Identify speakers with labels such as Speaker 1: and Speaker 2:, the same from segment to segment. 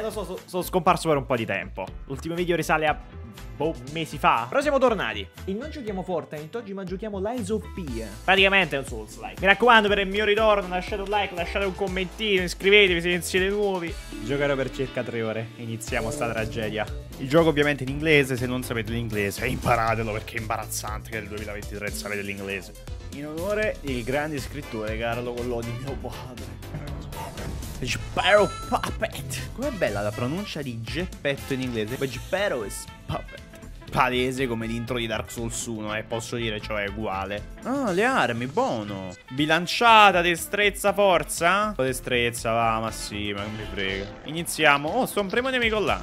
Speaker 1: lo so, sono scomparso per un po' di tempo. L'ultimo video risale a mesi fa. Però siamo tornati. E non giochiamo Fortnite oggi, ma giochiamo Lies of P. Praticamente è un Souls-like. Mi raccomando, per il mio ritorno lasciate un like, lasciate un commentino, iscrivetevi se siete nuovi. Giocherò per circa 3 ore. Iniziamo sta tragedia. Il gioco ovviamente in inglese, se non sapete l'inglese imparatelo perché è imbarazzante che nel 2023 sapete l'inglese. In onore del grande scrittore Carlo Collodi, mio padre. Geppetto Puppet. Com'è bella la pronuncia di Geppetto in inglese? Geppetto is Puppet. Palese come l'intro di Dark Souls 1, posso dire, cioè è uguale. Ah, le armi, buono. Bilanciata, destrezza, forza? Destrezza, va, ma sì, ma non mi frega. Iniziamo. Oh, sto un primo nemico là.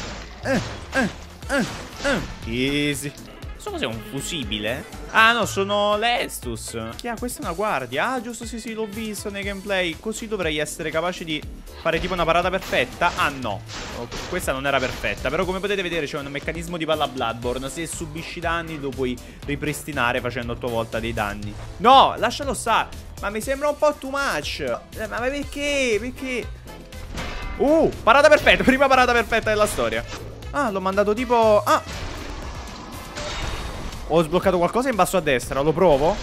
Speaker 1: Easy. So cos'è un fusibile? Ah no, sono l'Estus. Questa è una guardia. Ah giusto, sì, l'ho visto nei gameplay. Così dovrei essere capace di fare tipo una parata perfetta. Ah no, questa non era perfetta. Però come potete vedere c'è un meccanismo di palla Bloodborne. Se subisci danni lo puoi ripristinare facendo a tua volta dei danni. No, lascialo stare. Ma mi sembra un po' too much. Ma perché? Perché? Parata perfetta. Prima parata perfetta della storia. Ah, l'ho mandato tipo... Ah, ho sbloccato qualcosa in basso a destra, lo provo.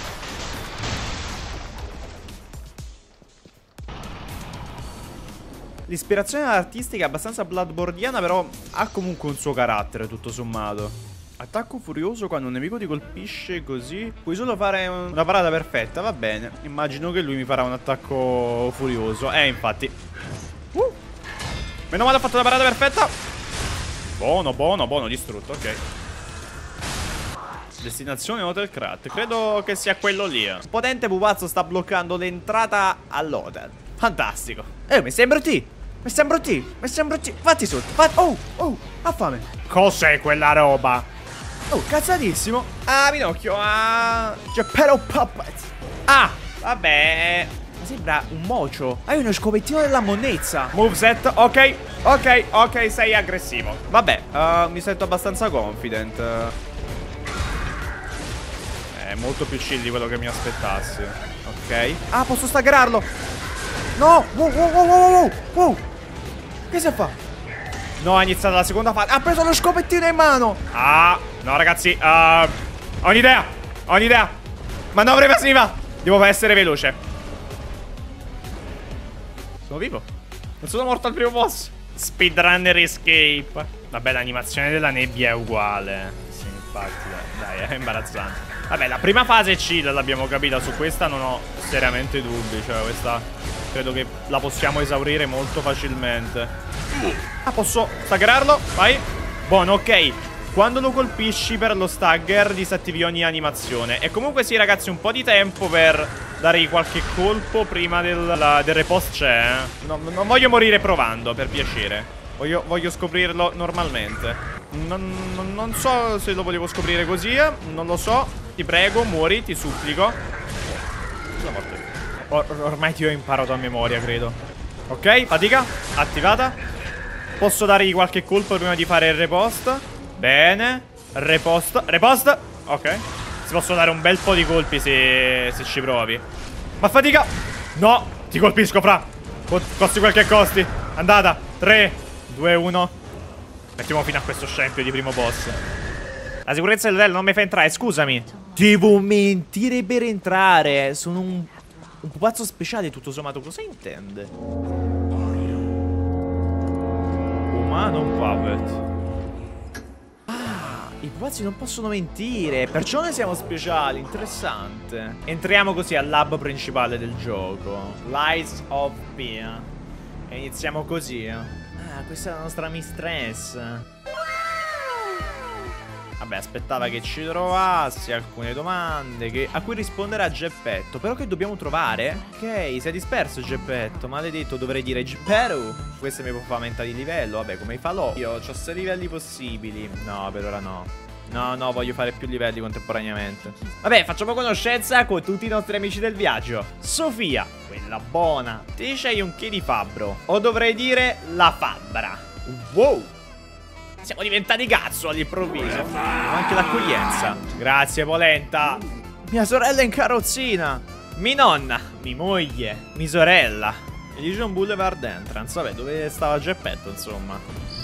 Speaker 1: L'ispirazione artistica è abbastanza bloodbordiana, però ha comunque un suo carattere, tutto sommato. Attacco furioso quando un nemico ti colpisce così. Puoi solo fare una parata perfetta, va bene. Immagino che lui mi farà un attacco furioso. Infatti. Meno male ha fatto la parata perfetta. Buono, distrutto, ok. Destinazione Hotel Krat. Credo che sia quello lì. Potente pupazzo sta bloccando l'entrata all'hotel. Fantastico. Mi sembra T. Fatti sotto. Ha fame. Cos'è quella roba? Cazzatissimo. Pinocchio. Geppetto Puppet. Vabbè. Mi sembra un mocio. Hai uno scopettino della monnezza. Moveset. Ok, sei aggressivo. Vabbè, mi sento abbastanza confident. È molto più chill di quello che mi aspettassi. Ok. Posso staggerarlo. No. Wow. Che si fa? No, è iniziata la seconda fase. Ha preso lo scopettino in mano. No ragazzi, ho un'idea. Manovra evasiva. Devo essere veloce. Sono vivo. Non sono morto al primo boss. Speedrunner escape. Vabbè, l'animazione della nebbia è uguale. Sì, infatti, dai, è imbarazzante. Vabbè, la prima fase è chill, l'abbiamo capita. Su questa non ho seriamente dubbi. Cioè, questa credo che la possiamo esaurire molto facilmente. Posso staggerarlo? Vai. Buono, ok. Quando lo colpisci per lo stagger disattivi ogni animazione. E comunque sì, ragazzi, un po' di tempo per dargli qualche colpo prima del repost c'è. Non voglio morire provando, per piacere. Voglio scoprirlo normalmente. Non so se lo volevo scoprire così. Non lo so. Ti prego, muori, ti supplico. Sono morto. Ormai ti ho imparato a memoria, credo. Ok, fatica, attivata. Posso dargli qualche colpo prima di fare il repost. Bene. Repost. Ok. Si possono dare un bel po' di colpi se ci provi. Ma fatica. No, ti colpisco, fra. Costi quel che costi. Andata. 3, 2, 1. Mettiamo fine a questo scempio di primo boss. La sicurezza dell'hotel non mi fa entrare, scusami. Devo mentire per entrare. Sono un pupazzo speciale, tutto sommato. Cosa intende? Umano puppet. I pupazzi non possono mentire. Perciò noi siamo speciali, interessante. Entriamo così al lab principale del gioco, Lies of P. E iniziamo così. Questa è la nostra mistress. Vabbè, aspettava che ci trovassi alcune domande a cui risponderà Geppetto. Però che dobbiamo trovare? Ok, si è disperso Geppetto. Maledetto, dovrei dire Geppetto. Questo mi può far aumentare di livello. Vabbè, come i falò. Io ho 6 livelli possibili. No, per ora no. No, voglio fare più livelli contemporaneamente. Vabbè, facciamo conoscenza con tutti i nostri amici del viaggio. Sofia, quella buona. Ti dice un che di fabbro. O dovrei dire la fabbra. Wow. Siamo diventati cazzo all'improvviso. Anche l'accoglienza. Grazie, Polenta. Mia sorella in carrozzina. Mi nonna, mi moglie, mi sorella. Elysian Boulevard Entrance. Vabbè, dove stava Geppetto, insomma.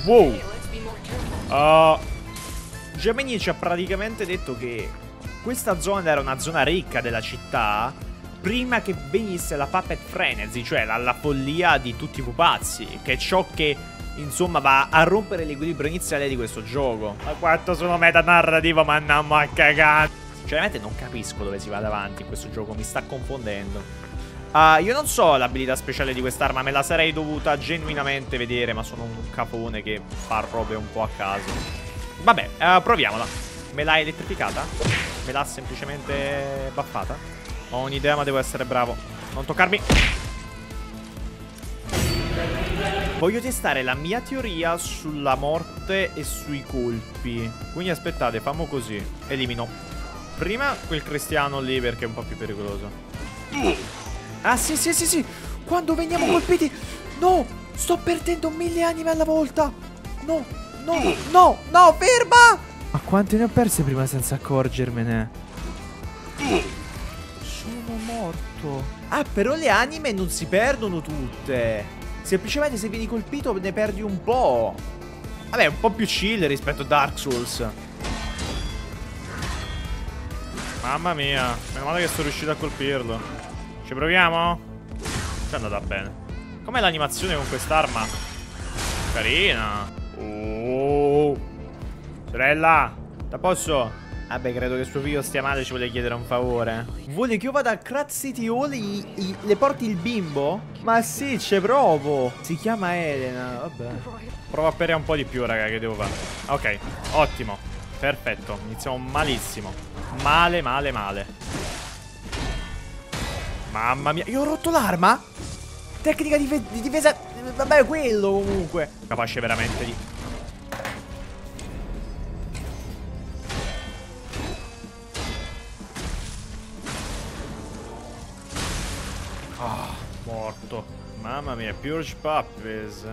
Speaker 1: Wow. Gemini ci ha praticamente detto che questa zona era una zona ricca della città prima che venisse la Puppet Frenzy, cioè la follia di tutti i pupazzi, che è ciò che, insomma, va a rompere l'equilibrio iniziale di questo gioco. Ma quanto sono metanarrativo, ma andiamo a cagare. Sinceramente non capisco dove si va davanti in questo gioco, mi sta confondendo. Io non so l'abilità speciale di quest'arma, me la sarei dovuta genuinamente vedere, ma sono un capone che fa robe un po' a caso. Vabbè, proviamola. Me l'ha elettrificata? Me l'ha semplicemente buffata? Ho un'idea, ma devo essere bravo. Non toccarmi. Voglio testare la mia teoria sulla morte e sui colpi. Quindi aspettate, fammo così. Elimino prima quel cristiano lì perché è un po' più pericoloso. Ah sì sì sì sì. Quando veniamo colpiti. No, sto perdendo 1000 anime alla volta. No, no, no, no, ferma. Ma quante ne ho perse prima senza accorgermene? Sono morto. Ah, però le anime non si perdono tutte. Semplicemente se vieni colpito ne perdi un po'. Vabbè, un po' più chill rispetto a Dark Souls. Mamma mia, meno male che sono riuscito a colpirlo. Ci proviamo? Ci è andata bene. Com'è l'animazione con quest'arma? Carina. Oh. Sorella, te posso? Vabbè, credo che suo figlio stia male, ci vuole chiedere un favore. Vuole che io vada a Krat City Hall e le porti il bimbo? Ma sì, c'è provo. Si chiama Elena, vabbè. Provo a bere un po' di più, raga, che devo fare. Ok, ottimo. Perfetto, iniziamo malissimo. Male, male, male. Mamma mia, io ho rotto l'arma? Tecnica di difesa. Vabbè, quello comunque. Capace veramente di... morto. Mamma mia, Purge Puppies.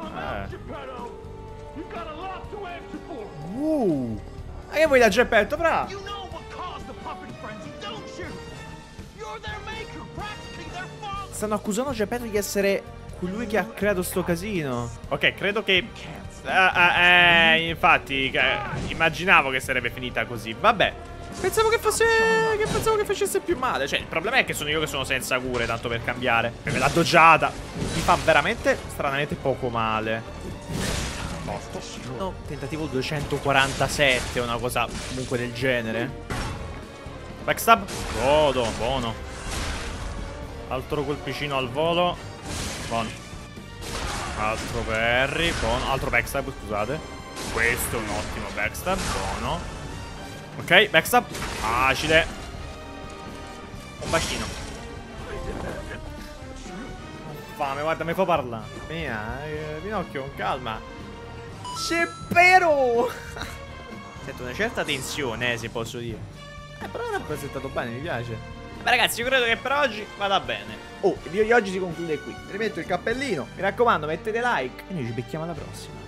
Speaker 1: Ma che vuoi da Geppetto, fra? Stanno accusando Geppetto di essere colui che ha creato sto casino. Ok, credo che... infatti, immaginavo che sarebbe finita così. Vabbè. Pensavo che fosse... pensavo che facesse più male. Cioè, il problema è che sono io che sono senza cure, tanto per cambiare. E me l'ha doggiata. Mi fa veramente, stranamente poco male. Morto. No, tentativo 247, una cosa comunque del genere. Backstab. Godo, buono. Altro colpicino al volo. Buono. Altro parry, buono. Altro backstab, scusate. Questo è un ottimo backstab, buono. Ok, backstab. Facile. Un bacino. Fame, guarda, mi fa parlare. Mia, Pinocchio, con calma. Spero. Sento una certa tensione, se posso dire. Però è rappresentato bene, mi piace. Ma ragazzi, io credo che per oggi vada bene. Oh, il video di oggi si conclude qui. Mi rimetto il cappellino. Mi raccomando, mettete like. E noi ci becchiamo alla prossima.